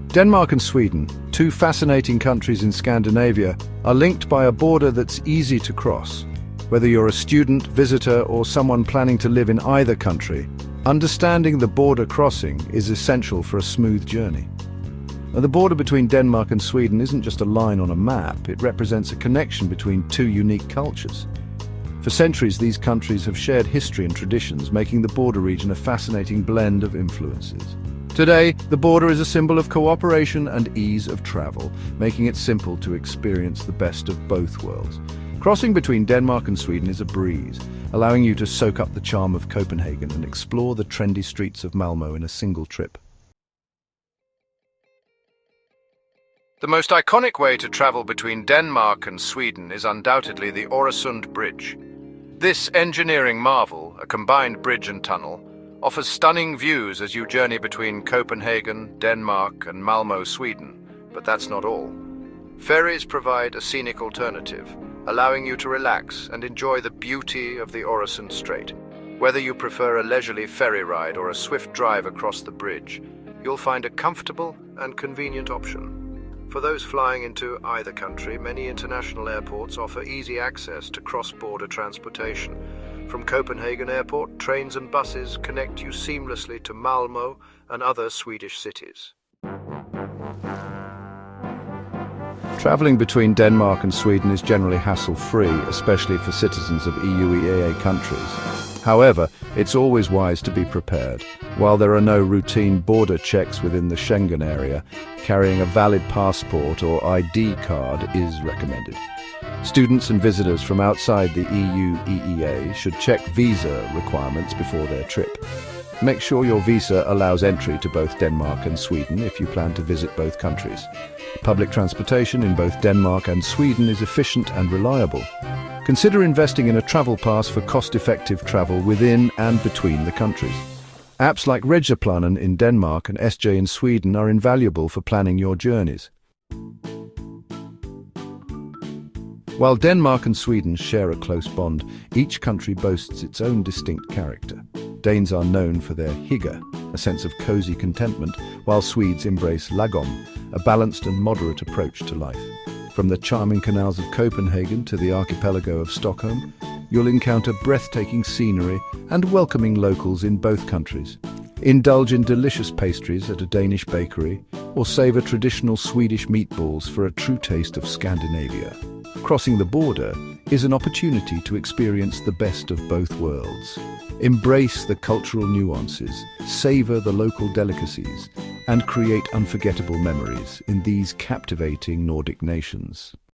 Denmark and Sweden, two fascinating countries in Scandinavia, are linked by a border that's easy to cross. Whether you're a student, visitor, or someone planning to live in either country, understanding the border crossing is essential for a smooth journey. Now, the border between Denmark and Sweden isn't just a line on a map, it represents a connection between two unique cultures. For centuries, these countries have shared history and traditions, making the border region a fascinating blend of influences. Today, the border is a symbol of cooperation and ease of travel, making it simple to experience the best of both worlds. Crossing between Denmark and Sweden is a breeze, allowing you to soak up the charm of Copenhagen and explore the trendy streets of Malmö in a single trip. The most iconic way to travel between Denmark and Sweden is undoubtedly the Öresund Bridge. This engineering marvel, a combined bridge and tunnel, offers stunning views as you journey between Copenhagen, Denmark, and Malmö, Sweden. But that's not all. Ferries provide a scenic alternative, allowing you to relax and enjoy the beauty of the Öresund Strait. Whether you prefer a leisurely ferry ride or a swift drive across the bridge, you'll find a comfortable and convenient option. For those flying into either country, many international airports offer easy access to cross-border transportation. From Copenhagen Airport, trains and buses connect you seamlessly to Malmö and other Swedish cities. Traveling between Denmark and Sweden is generally hassle-free, especially for citizens of EU/EEA countries. However, it's always wise to be prepared. While there are no routine border checks within the Schengen area, carrying a valid passport or ID card is recommended. Students and visitors from outside the EU/EEA should check visa requirements before their trip. Make sure your visa allows entry to both Denmark and Sweden if you plan to visit both countries. Public transportation in both Denmark and Sweden is efficient and reliable. Consider investing in a travel pass for cost-effective travel within and between the countries. Apps like Regiplanen in Denmark and SJ in Sweden are invaluable for planning your journeys. While Denmark and Sweden share a close bond, each country boasts its own distinct character. Danes are known for their hygge, a sense of cozy contentment, while Swedes embrace lagom, a balanced and moderate approach to life. From the charming canals of Copenhagen to the archipelago of Stockholm, you'll encounter breathtaking scenery and welcoming locals in both countries. Indulge in delicious pastries at a Danish bakery, or savor traditional Swedish meatballs for a true taste of Scandinavia. Crossing the border is an opportunity to experience the best of both worlds. Embrace the cultural nuances, savor the local delicacies, and create unforgettable memories in these captivating Nordic nations.